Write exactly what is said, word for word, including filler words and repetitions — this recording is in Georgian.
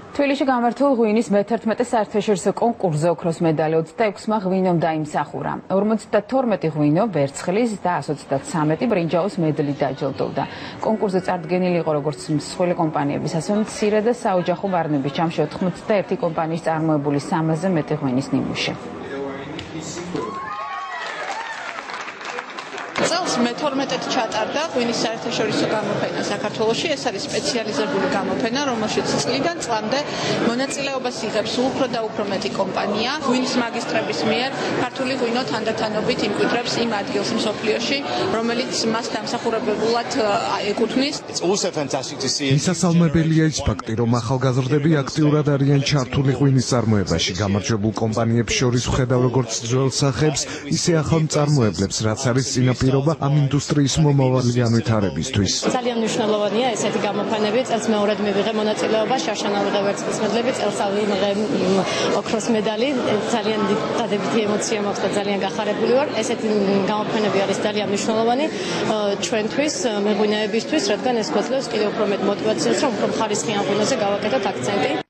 თბილისში გამართულ ღვინის მეთერთმეტე საერთაშორისო კონკურსზე ოქროს მედალი ოცდაექვსმა ღვინომ დაიმსახურა. ორმოცდათორმეტი ღვინო, ვერცხლის და ას ოცდათვრამეტი ბრინჯაოს მედლით დაჯილდოვდა. კონკურსზე წარდგენილი იყო როგორც მსხვილი კომპანიების, ასევე მცირე და საოჯახო ვარნების ჯამში ოთხმოცდაერთი კომპანიის წარმოებული სამასზე მეტი ღვინის ნიმუში. წელს მეთორმეტედ ჩატარდა ღვინის საერთაშორისო გამოფენა საქართველოში. ეს არის სპეციალიზებული გამოფენა, რომელშიც წლიდან წლამდე მონაწილეობას იღებს უფრო და უფრო მეტი კომპანია. ღვინის მაგისტრების მიერ ქართული ღვინო თანდათანობით იმკვიდრებს იმ ადგილს მსოფლიოში, რომელიც მას დამსახურებულად ეკუთვნის. მისასალმებელია ის ფაქტი, რომ ახალგაზრდები აქტიურად არიან ჩართული ღვინის წარმოებაში. გამარჯვებულ კომპანიებს შორის ვხედავ როგორც ძველ სახებს, ისე ახალ მწარმოებლებს, რაც არის წინაპირობა ამ ინდუსტრიის მომავალი განვითარებისთვის. ძალიან მნიშვნელოვანია ესეთი გამოფენები. წელს მეორედ მივიღე მონაწილეობა, შარშან ავიღე ვერცხლის მედლები, წელს ავიღე ოქროს მედალი. ძალიან დადებითი ემოცია მაქვს და ძალიან გახარებული ვარ. ესეთი გამოფენები არის ძალიან მნიშვნელოვანი ჩვენთვის, მეღვინეებისთვის, რადგან ეს გვაძლევს კიდევ უფრო მეტ მოტივაციას, რომ უფრო მხარისხიან ღვინოზე გავაკეთოთ აქცენტი.